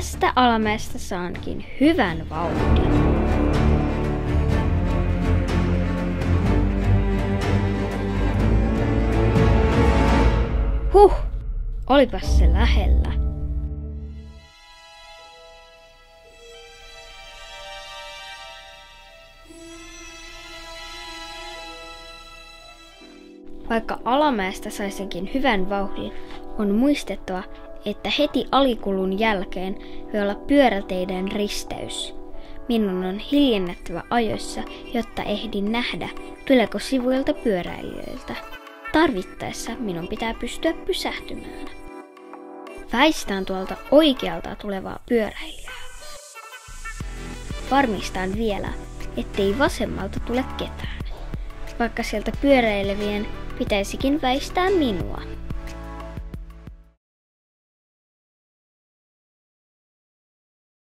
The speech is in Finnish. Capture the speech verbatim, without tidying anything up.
tästä alamäestä saankin hyvän vauhdin. Huh, olipas se lähellä. Vaikka alamäestä saisinkin hyvän vauhdin, on muistettava, että heti alikulun jälkeen voi olla pyöräteiden risteys. Minun on hiljennettävä ajoissa, jotta ehdin nähdä, tuleeko sivuilta pyöräilijöiltä. Tarvittaessa minun pitää pystyä pysähtymään. Väistään tuolta oikealta tulevaa pyöräilijää. Varmistan vielä, ettei vasemmalta tule ketään, vaikka sieltä pyöräilevien pitäisikin väistää minua.